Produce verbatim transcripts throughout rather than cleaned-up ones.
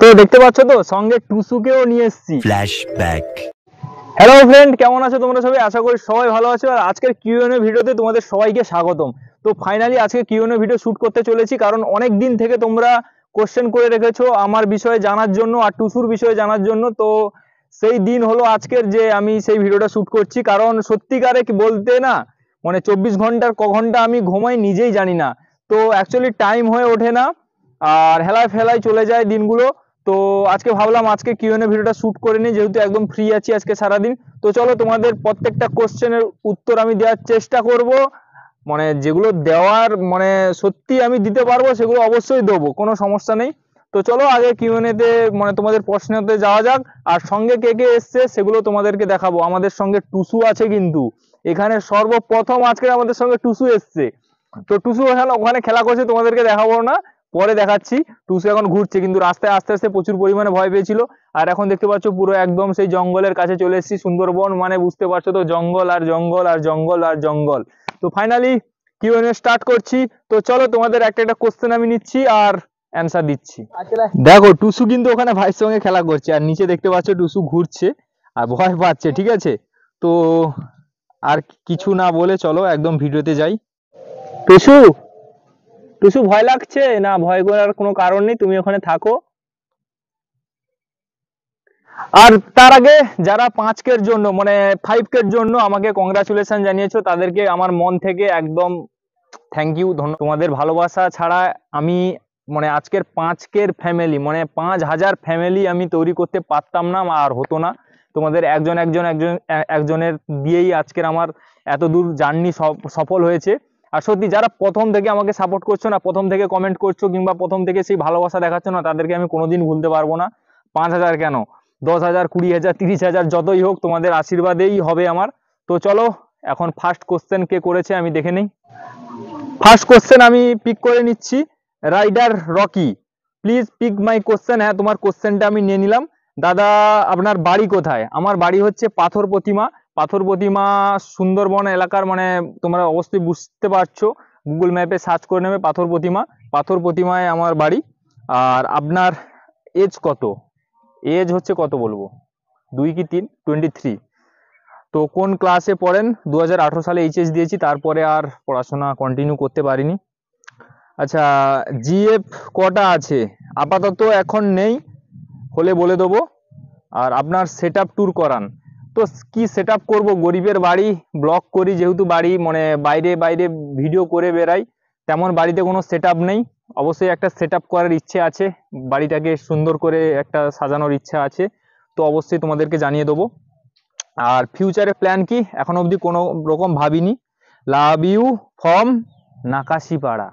তো দেখতে পাচ্ছ তো সঙ্গে টুসুকেও নিয়ে এসেছি। ফ্ল্যাশব্যাক। হ্যালো ফ্রেন্ড, কেমন আছো তোমরা সবাই? আশা করি সবাই ভালো আছো। আর আজকের কিউএনএ ভিডিওতে তোমাদের সবাইকে স্বাগতম। তো ফাইনালি আজকে কিউএনএ ভিডিও শুট করতে চলেছি, কারণ অনেক দিন থেকে তোমরা কোশ্চেন করে রেখেছো আমার বিষয়ে জানার জন্য আর টুসুর বিষয়ে জানার জন্য। তো সেই দিন হলো আজকের, যে আমি সেই ভিডিওটা শুট করছি। কারণ সত্যিকারে কি বলতে না, মানে চব্বিশ ঘন্টার ক ঘন্টা আমি ঘুমাই নিজেই জানি না। তো অ্যাকচুয়ালি টাইম হয়ে ওঠে না, আর হেলায় ফেলায় চলে যায় দিনগুলো। তো আজকে ভাবলাম আজকে কিউএনএ ভিডিওটা শুট করে নিই, যেহেতু একদম ফ্রি আছি আজকে সারাদিন। তো চলো তোমাদের প্রত্যেকটা কোশ্চেনের উত্তর আমি দেওয়ার চেষ্টা করব, মানে যেগুলো দেওয়ার মানে সত্যি আমি দিতে পারবো সেগুলো অবশ্যই দেবো, কোনো সমস্যা নেই। তো চলো আগে কিউএনএ তে মানে তোমাদের প্রশ্নতে যাওয়া যাক। আর সঙ্গে কে কে এসছে সেগুলো তোমাদেরকে দেখাবো। আমাদের সঙ্গে টুসু আছে, কিন্তু এখানে সর্বপ্রথম আজকে আমাদের সঙ্গে টুসু এসছে। তো টুসু ওখানে ওখানে খেলা করছে, তোমাদেরকে দেখাবো না, পরে দেখাচ্ছি। টুসু এখন ঘুরছে, কিন্তু রাস্তায় আস্তে আস্তে প্রচুর পরিমাণে ভয় পেয়েছিল। আর এখন দেখতে পাচ্ছ পুরো একদম সেই জঙ্গলের কাছে চলে এসেছি। সুন্দরবন মানে বুঝতে পারছো তো, জঙ্গল আর জঙ্গল আর জঙ্গল আর জঙ্গল। তো ফাইনালি কিউএনএ স্টার্ট করছি। তো চলো তোমাদের একটা একটা কোশ্চেন আমি নিচ্ছি আর অ্যান্সার দিচ্ছি। দেখো টুসু কিন্তু ওখানে ভাইয়ের সঙ্গে খেলা করছে, আর নিচে দেখতে পাচ্ছ টুসু ঘুরছে আর ভয় পাচ্ছে, ঠিক আছে? তো আর কিছু না বলে চলো একদম ভিডিওতে যাই। টুসু টুসু ভয় লাগছে না? ভয় করার কোনো কারণ নেই, তুমি ওখানে থাকো। আর তার আগে যারা পাঁচ কের জন্য মানে ফাইভ কের জন্য আমাকে কংগ্রাচুলেশন জানিয়েছো, তাদেরকে আমার মন থেকে একদম থ্যাংক ইউ, ধন্যবাদ। তোমাদের ভালোবাসা ছাড়া আমি মানে আজকের পাঁচ কের ফ্যামিলি মানে পাঁচ হাজার ফ্যামিলি আমি তৈরি করতে পারতাম না, আর হতো না। তোমাদের একজন একজন একজন একজনের দিয়েই আজকের আমার এত দূর জার্নি সফল হয়েছে। আর সত্যি যারা প্রথম থেকে আমাকে সাপোর্ট করছো না, প্রথম থেকে কমেন্ট করছো, কিংবা প্রথম থেকে সেই ভালোবাসা দেখাচ্ছ না, তাদেরকে আমি কোনোদিন ভুলতে পারবো না। পাঁচ হাজার কেন, দশ হাজার, কুড়ি হাজার, তিরিশ হাজার, যতই হোক তোমাদের আশীর্বাদেই হবে আমার। তো চলো এখন ফার্স্ট কোশ্চেন কে করেছে আমি দেখে নিই। ফার্স্ট কোশ্চেন আমি পিক করে নিচ্ছি, rider Rocky, please pick my question. হ্যাঁ, তোমার কোশ্চেনটা আমি নিয়ে নিলাম। দাদা আপনার বাড়ি কোথায়? আমার বাড়ি হচ্ছে পাথর প্রতিমা। পাথর প্রতিমা সুন্দরবন এলাকার, মানে তোমরা অবশ্যই বুঝতে পারছো, গুগল ম্যাপে সার্চ করে নেবে পাথর প্রতিমা। পাথর প্রতিমায় আমার বাড়ি। আর আপনার এজ কত? এজ হচ্ছে কত বলবো, দুই কি তিন? Twenty three. তো কোন ক্লাসে পড়েন? দু হাজার আঠারো সালে এইচএস দিয়েছি, তারপরে আর পড়াশোনা কন্টিনিউ করতে পারিনি। আচ্ছা, জিএফ কটা আছে? আপাতত এখন নেই, হলে বলে দেবো। আর আপনার সেট আপ ট্যুর করান। তো কি সেট আপ করবো, গরিবের বাড়ি, ব্লগ করি যেহেতু, বাড়ি মানে বাইরে বাইরে ভিডিও করে বেড়াই, তেমন বাড়িতে কোনো সেট আপ নেই। অবশ্যই একটা সেট আপ করার ইচ্ছে আছে, বাড়িটাকে সুন্দর করে একটা সাজানোর ইচ্ছা আছে। তো অবশ্যই তোমাদেরকে জানিয়ে দেবো। আর ফিউচারে প্ল্যান কি, এখন অবধি কোনো রকম ভাবিনি। Love you from Nakashipara.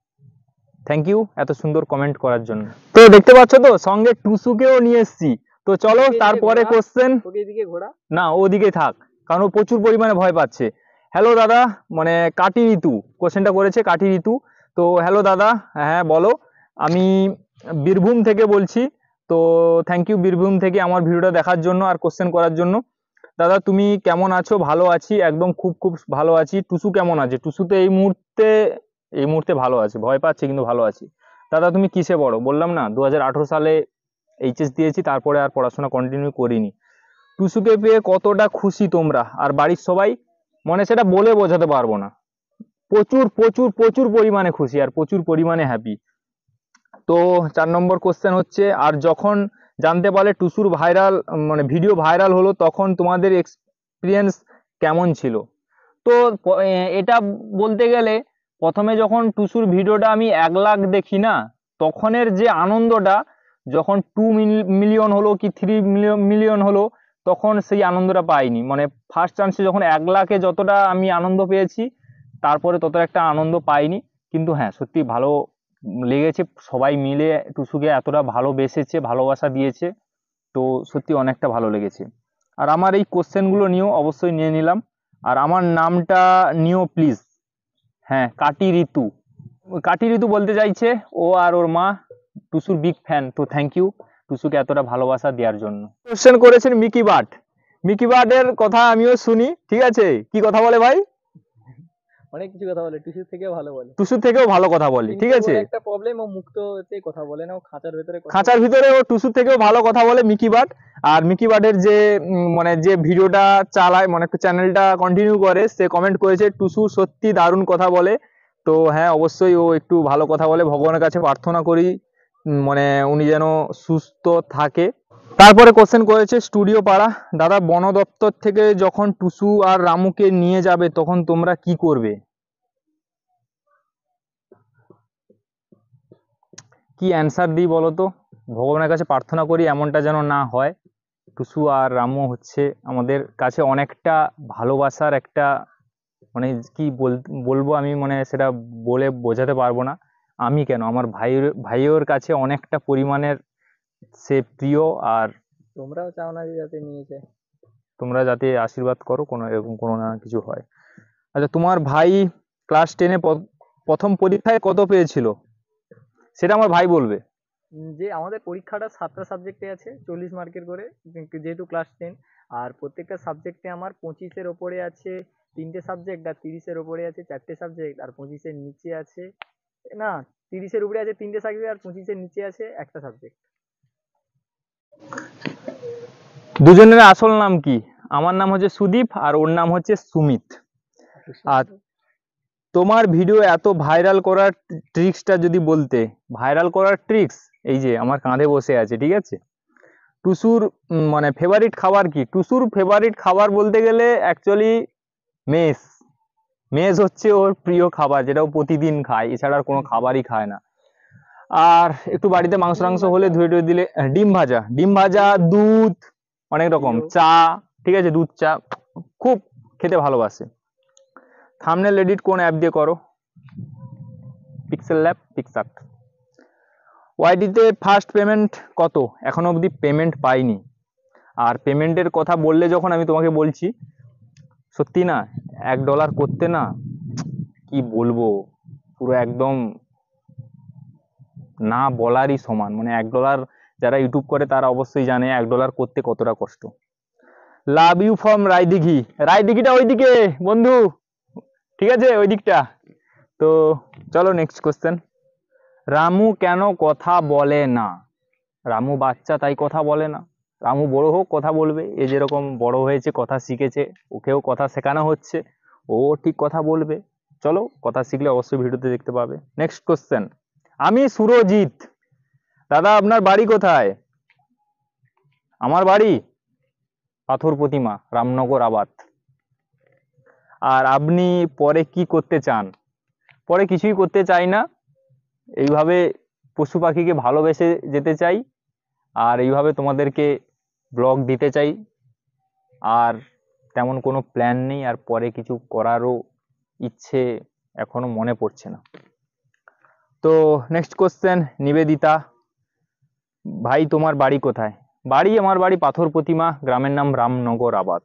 Thank you এত সুন্দর কমেন্ট করার জন্য। তো দেখতে পাচ্ছ তো সঙ্গে টুসুকেও নিয়ে এসেছি। তো চলো তারপরে কোশ্চেন। না, ওদিকে থাক, কারণ ও প্রচুর পরিমাণে ভয় পাচ্ছে। হ্যালো দাদা, মানে কাটি ঋতু কোশ্চেনটা করেছে, কাটি ঋতু। তো হ্যালো দাদা, হ্যাঁ বলো। আমি বীরভূম থেকে বলছি। তো থ্যাংক ইউ বীরভূম থেকে আমার ভিডিওটা দেখার জন্য আর কোশ্চেন করার জন্য। দাদা তুমি কেমন আছো? ভালো আছি, একদম খুব খুব ভালো আছি। টুসু কেমন আছে? টুসু তো এই মুহূর্তে এই মুহূর্তে ভালো আছে, ভয় পাচ্ছে কিন্তু ভালো আছি। দাদা তুমি কিসে পড়ো? বললাম না দু হাজার আঠারো সালে এইচএস দিয়েছি, তারপরে আর পড়াশোনা কন্টিনিউ করিনি। টুসুকে পেয়ে কতটা খুশি তোমরা আর বাড়ির সবাই, মানে সেটা বলে বোঝাতে পারবো না। প্রচুর প্রচুর প্রচুর পরিমাণে খুশি আর প্রচুর পরিমাণে হ্যাপি। তো চার নম্বর কোশ্চেন হচ্ছে, আর যখন জানতে পারলে টুসুর ভাইরাল মানে ভিডিও ভাইরাল হলো, তখন তোমাদের এক্সপিরিয়েন্স কেমন ছিল? তো এটা বলতে গেলে, প্রথমে যখন টুসুর ভিডিওটা আমি এক লাখ দেখি না, তখনের যে আনন্দটা, যখন টু মিলিয়ন হলো কি থ্রি মিলিয়ন হলো, তখন সেই আনন্দটা পাইনি। মানে ফার্স্ট চান্সে যখন এক লাখে যতটা আমি আনন্দ পেয়েছি, তারপরে ততটা একটা আনন্দ পাইনি। কিন্তু হ্যাঁ, সত্যি ভালো লেগেছে, সবাই মিলে টুসুকে এতটা ভালোবেসেছে, ভালোবাসা দিয়েছে। তো সত্যি অনেকটা ভালো লেগেছে। আর আমার এই কোশ্চেনগুলো নিয়েও অবশ্যই নিয়ে নিলাম। আর আমার নামটা নিও প্লিজ। হ্যাঁ, কাটি ঋতু। কাটি ঋতু বলতে চাইছে ও আর ওর মা টুসুর বিগ ফ্যান। তো থ্যাংক ইউ টুসুকে এতটা ভালোবাসা দেওয়ার জন্য। কোশ্চেন করেছেন মিকি বাট। মিকি বাটের কথা আমিও শুনি, ঠিক আছে? কি কথা বলে ভাই? অনেক কিছু কথা বলে, টুসুর থেকেও ভালো বলে। টুসুর থেকেও ভালো কথা বলে, ঠিক কিন্তু আছে। ওর একটা প্রবলেম, ও মুক্ততে কথা বলে না, ও খাঁচার ভেতরে কথা খাঁচার বলে। ভিতরে ও টুসুর থেকেও ভালো কথা বলে মিকি বাট। আর মিকি বাটের যে উম, মানে যে ভিডিওটা চালায়, মানে চ্যানেলটা কন্টিনিউ করে, সে কমেন্ট করেছে টুসু সত্যি দারুণ কথা বলে। তো হ্যাঁ, অবশ্যই ও একটু ভালো কথা বলে, ভগবানের কাছে প্রার্থনা করি উম, মানে উনি যেন সুস্থ থাকে। তারপরে কোশ্চেন করেছে স্টুডিও পাড়া, দাদা বন দপ্তর থেকে যখন টুসু আর রামুকে নিয়ে যাবে তখন তোমরা কি করবে? কি অ্যান্সার দিই বলো তো? ভগবানের কাছে প্রার্থনা করি এমনটা যেন না হয়। টুসু আর রামু হচ্ছে আমাদের কাছে অনেকটা ভালোবাসার একটা, মানে কি বলবো আমি, মানে সেটা বলে বোঝাতে পারবো না। আমি কেন, আমার ভাইয়ের ভাইয়ের কাছে অনেকটা পরিমাণের সে প্রিয়। আর তোমরাও চাও না যে যাতে নিয়ে যায়? তোমরা যাতে আশীর্বাদ করো কোনো এরকম কোনো না কিছু হয়। আচ্ছা, তোমার ভাই ক্লাস টেনে প্রথম পরীক্ষায় কত পেয়েছিল? সেটা আমার ভাই বলবে। যে আমাদের পরীক্ষাটা সাতটা সাবজেক্টে আছে, চল্লিশ মার্কের করে, যেহেতু ক্লাস টেন। আর প্রত্যেকটা সাবজেক্টে আমার পঁচিশের ওপরে আছে তিনটে সাবজেক্ট, আর তিরিশের ওপরে আছে চারটে সাবজেক্ট, আর পঁচিশের নিচে আছে, না, তিরিশের উপরে আছে তিনটে সাবজেক্ট, আর পঁচিশের নিচে আছে একটা সাবজেক্ট। দুজনের আসল নাম কি? আমার নাম হচ্ছে সুদীপ আর ওর নাম হচ্ছে সুমিত। আর তোমার ভিডিও এত ভাইরাল করার ট্রিক্সটা যদি বলতে। ভাইরাল করার ট্রিক্স, এই যে আমার কাঁধে বসে আছে, ঠিক আছে। টুসুর উম, মানে ফেভারিট খাবার কি? টুসুর ফেভারিট খাবার বলতে গেলে অ্যাকচুয়ালি মেস। মেস হচ্ছে ওর প্রিয় খাবার, যেটা ও প্রতিদিন খায়, এছাড়া আর কোনো খাবারই খায় না। আর একটু বাড়িতে মাংস টাংস হলে ধুয়ে টুয়ে দিলে, হ্যাঁ, ডিম ভাজা, ডিম ভাজা, দুধ, অনেক রকম চা, ঠিক আছে, দুধ চা খুব খেতে ভালোবাসে। থাম্বনেল এডিট কোন অ্যাপ দিয়ে করো? Pixel Lab, PicsArt. ওয়াইডিতে ফার্স্ট পেমেন্ট কত? এখনো অবধি পেমেন্ট পাইনি। আর পেমেন্টের কথা বললে যখন আমি তোমাকে বলছি, সত্যি না, এক ডলার করতে না, কি বলবো, পুরো একদম না বলারই সমান। মানে এক ডলার যারা ইউটিউব করে তারা অবশ্যই জানে এক ডলার করতে কতটা কষ্ট। Love you from Raidighi. রায়দিঘিটা ওইদিকে বন্ধু, ঠিক আছে, ওই দিকটা। তো চলো নেক্সট কোশ্চেন। রামু কেন কথা বলে না? রামু বাচ্চা, তাই কথা বলে না। রামু বড় হোক কথা বলবে। এ যেরকম বড় হয়েছে, কথা শিখেছে, ওকেও কথা শেখানো হচ্ছে, ও ঠিক কথা বলবে। চলো, কথা শিখলে অবশ্যই ভিডিওতে দেখতে পাবে। Next question. আমি সুরজিৎ, দাদা আপনার বাড়ি কোথায়? আমার বাড়ি পাথর প্রতিমা, রামনগর আবাদ। আর আপনি পরে কি করতে চান? পরে কিছুই করতে চাই না, এইভাবে পশু পাখিকে ভালোবেসে যেতে চাই, আর এইভাবে তোমাদেরকে ব্লগ দিতে চাই। আর তেমন কোনো প্ল্যান নেই, আর পরে কিছু করারও ইচ্ছে এখনো মনে পড়ছে না। তো নেক্সট কোশ্চেন, নিবেদিতা, ভাই তোমার বাড়ি কোথায়? বাড়ি, আমার বাড়ি পাথর প্রতিমা, গ্রামের নাম রামনগর আবাদ।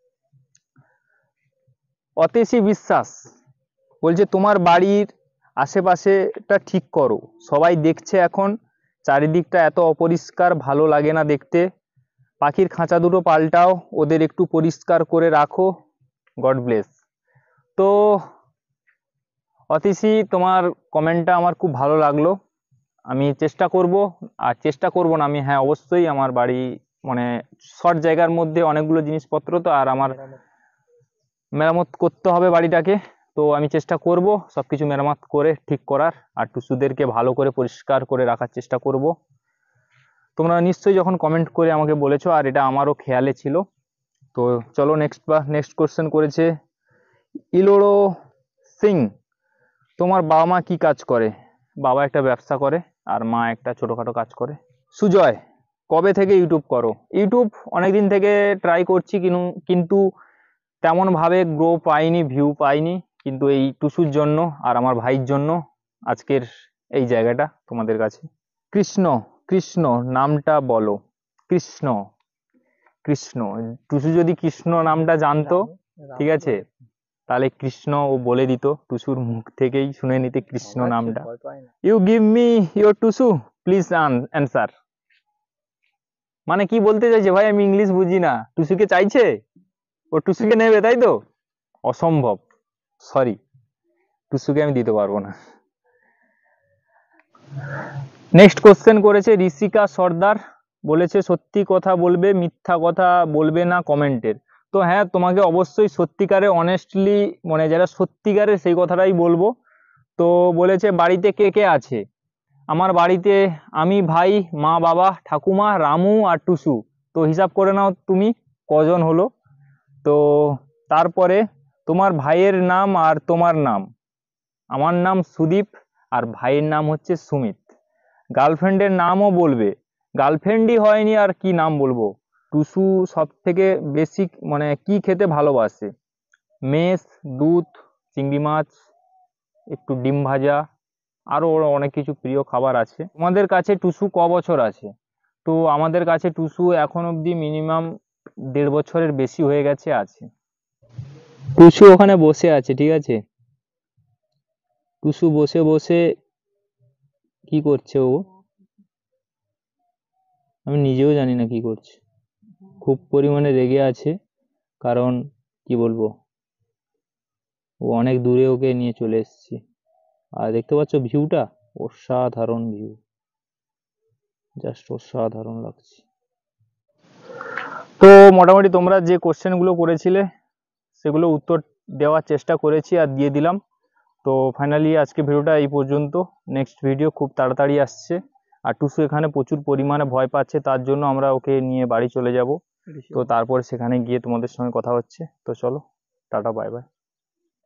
অতেশী বিশ্বাস বলছে তোমার বাড়ির আশেপাশেটা ঠিক করো, সবাই দেখছে এখন, চারিদিকটা এত অপরিষ্কার, ভালো লাগে না দেখতে। পাখির খাঁচা দুটো পাল্টাও, ওদের একটু পরিষ্কার করে রাখো, গড ব্লেস। তো অতিশী, তোমার কমেন্টটা আমার খুব ভালো লাগলো। আমি চেষ্টা করব, আর চেষ্টা করব না আমি, হ্যাঁ অবশ্যই, আমার বাড়ি মানে শর্ট জায়গার মধ্যে অনেকগুলো জিনিসপত্র, তো আর আমার মেরামত করতে হবে বাড়িটাকে। তো আমি চেষ্টা করব সবকিছু মেরামত করে ঠিক করার, আর টুসুদেরকে ভালো করে পরিষ্কার করে রাখার চেষ্টা করব। তোমরা নিশ্চয়ই যখন কমেন্ট করে আমাকে বলেছো, আর এটা আমারও খেয়ালে ছিল। তো চলো নেক্সট বা নেক্সট কোশ্চেন করেছে ইলোড়ো সিং, তোমার বাবা মা কি কাজ করে? বাবা একটা ব্যবসা করে, আর মা একটা ছোটখাটো কাজ করে। সুজয়, কবে থেকে ইউটিউব করো? ইউটিউব অনেকদিন থেকে ট্রাই করছি, কিন্তু তেমন ভাবে গ্রো পাইনি, ভিউ পাইনি। কিন্তু এই টুসুর জন্য আর আমার ভাইয়ের জন্য আজকের এই জায়গাটা তোমাদের কাছে। কৃষ্ণ, কৃষ্ণ নামটা বলো। কৃষ্ণ, কৃষ্ণ, টুসু যদি কৃষ্ণ নামটা জানতো, ঠিক আছে, তাহলে কৃষ্ণ ও বলে দিত, টুসুর মুখ থেকেই শুনে নিতে কৃষ্ণ নামটা। You give me your Tusu please answer. মানে কি বলতে চাইছে ভাই, আমি ইংলিশ বুঝি না। টুসুকে চাইছে, ও টুসুকে নেবে, তাই তো? অসম্ভব, সরি। টুসুকে আমি দিতে পারবো না। নেক্সট কোশ্চেন করেছে ঋষিকা সর্দার, বলেছে সত্যি কথা বলবে, মিথ্যা কথা বলবে না কমেন্টের। তো হ্যাঁ, তোমাকে অবশ্যই সত্যিকারে অনেস্টলি মানে যারা সত্যিকারের সেই কথাটাই বলবো। তো বলেছে বাড়িতে কে কে আছে? আমার বাড়িতে আমি, ভাই, মা, বাবা, ঠাকুমা, রামু আর টুসু। তো হিসাব করে নাও তুমি কজন হলো। তো তারপরে তোমার ভাইয়ের নাম আর তোমার নাম। আমার নাম সুদীপ আর ভাইয়ের নাম হচ্ছে সুমিত। গার্লফ্রেন্ডের নামও বলবে, গার্লফ্রেন্ডই হয়নি আর কি নাম বলবো। টুসু সব থেকে বেশি মানে কি খেতে ভালোবাসে? মেষ, দুধ, চিংড়ি মাছ, একটু ডিম ভাজা, আরো ওর অনেক কিছু প্রিয় খাবার আছে। তোমাদের কাছে টুসু ক বছর আছে? তো আমাদের কাছে টুসু এখন অবধি মিনিমাম দেড় বছরের বেশি হয়ে গেছে আছে। টুসু ওখানে বসে আছে, ঠিক আছে? টুসু বসে বসে কি করছে ও, আমি নিজেও জানি না কি করছে। খুব পরিমাণে রেগে আছে, কারণ কি বলবো, ও অনেক দূরে ওকে নিয়ে চলে এসেছি। আর দেখতে পাচ্ছ ভিউটা, অসাধারণ ভিউ, জাস্ট অসাধারণ লাগছে। তো মোটামুটি তোমরা যে কোশ্চেনগুলো করেছিলে সেগুলো উত্তর দেওয়ার চেষ্টা করেছি আর দিয়ে দিলাম। তো ফাইনালি আজকে ভিডিওটা এই পর্যন্ত। নেক্সট ভিডিও খুব তাড়াতাড়ি আসছে। আর টুসু এখানে প্রচুর পরিমাণে ভয় পাচ্ছে, তার জন্য আমরা ওকে নিয়ে বাড়ি চলে যাব। তো তারপর সেখানে গিয়ে তোমাদের সঙ্গে কথা হচ্ছে। তো চলো, টাটা, বাই বাই।